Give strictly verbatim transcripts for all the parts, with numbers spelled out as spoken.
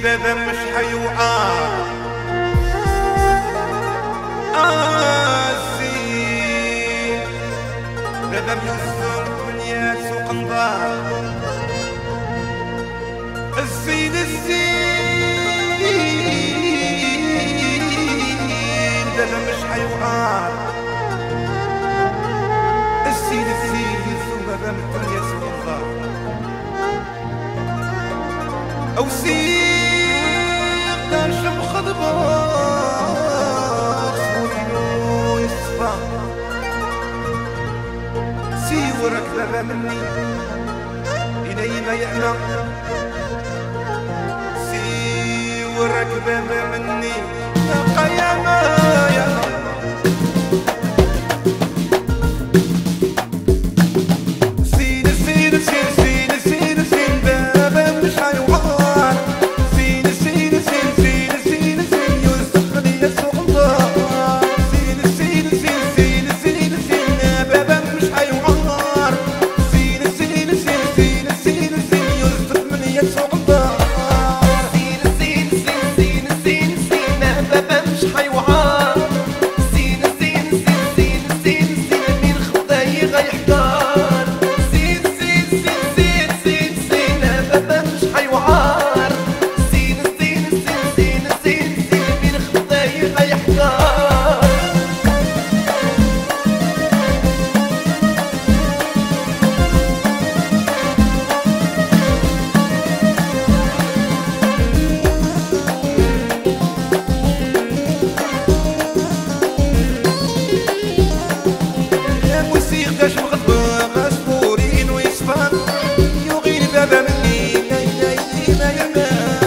بابا مش حيوعار آسي بابا بيوصل دنيا سوق نضار الزين الزين بابا مش حيوعار الزين الزين يوصل بابا من دنيا سوق نضار أو سيق ترشم خضبار سولينو يصفى سيورك بابا مني إلي ما يعلى سيورك بابا مني يا قيامة يا سين سين سين سين سين سين بابا مش حيوان سين سين سين سين سين سين يوسف لي يسوق نضار سين سين سين سين سين سين بابا مش حيوان سين سين سين سين سين سين يوسف لي يسوق نضار سين سين سين سين سين سين بابا مش حيوان سين سين سين سين سين سين من خطاي غيحتار سين سين سين سين سين سين بابا مش حيوان سين سين سين سين سين سين من خطاي غيحتار يا موسيقى مغضبة مسطورين ويصفان يغير بابا مني ناي ناي ما يعمل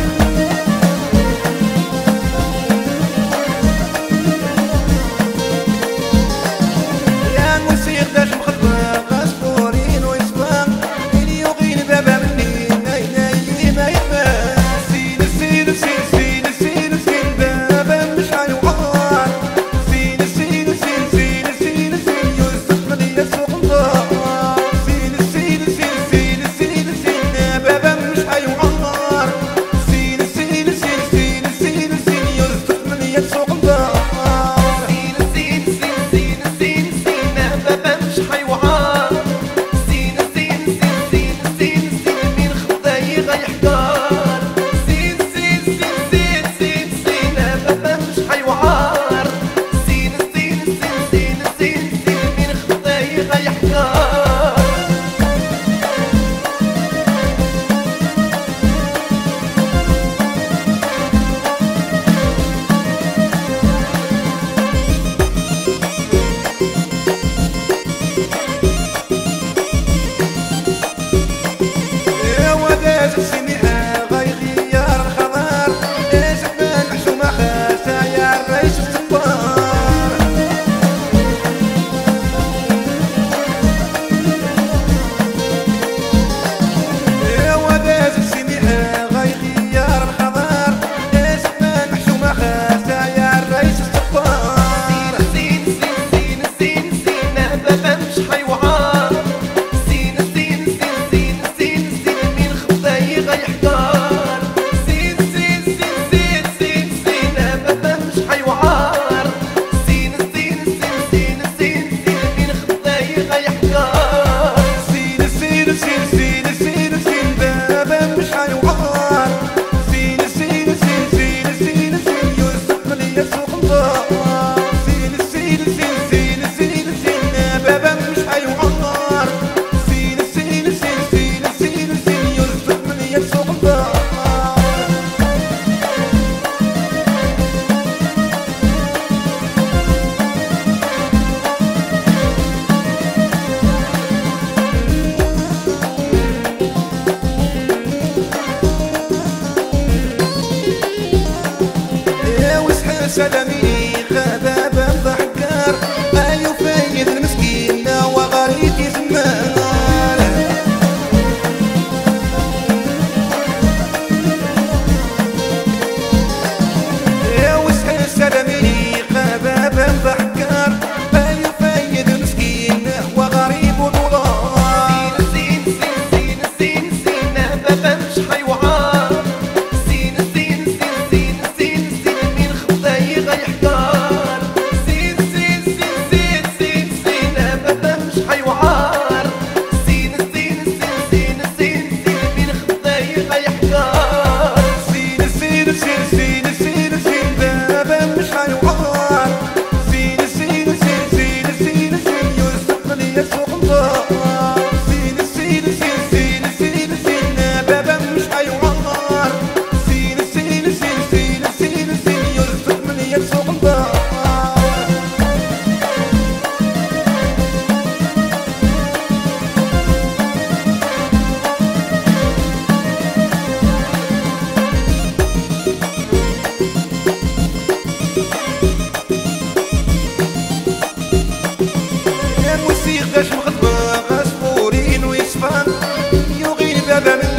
يا موسيقى مغضبة مسطورين ويصفان يغير بابا مني ناي ناي ما يعمل سين سين سين سين سين سين بابا مش حيوان سين سين سين سين سين سين يوسف لي يسوق نضار سين سين سين سين سين سين بابا مش حيوان سين سين سين سين سين سين يوسف لي يسوق نضار سين سين سين سين سين سين بابا مش حيوان سين سين سين سين سين سين من خطاي غيحتار سين سين سين سين سين سين بابا مش حيوان سين سين سين سين سين سين من خطاي غيحتار يا وداز السميحة غيغير الخضار يا زعما الحشومة خاسة يا الريس الصبار يا وداز السميحة غيغير الخضار يا زعما الحشومة خاسة يا الريس الصبار سين سين سين سين سين بابا مش حيوان سين سين سين سين سين سين من خطاي غيحتار سين سين سين سين سين سين بابا مش حيوان سين سين سين سين سين سين من خطاي غيحتار سين سين سين سين سين سين بابا مش حيوان سين سين سين سين سين سين يوسف لي يسوق نضار سين سين سين سين سين سين بابا مش حيوان سين سين سين سين سين سين يوسف لي يسوق نضار يا وسح سلامي غبابة ضحكار أيو فايد المسكين وغريب يزمان يا وسح سلامي غبابة ضحكار أيو فايد المسكين وغريب دولار سين سين سين سين سين بابا مش حيوان سين بابا من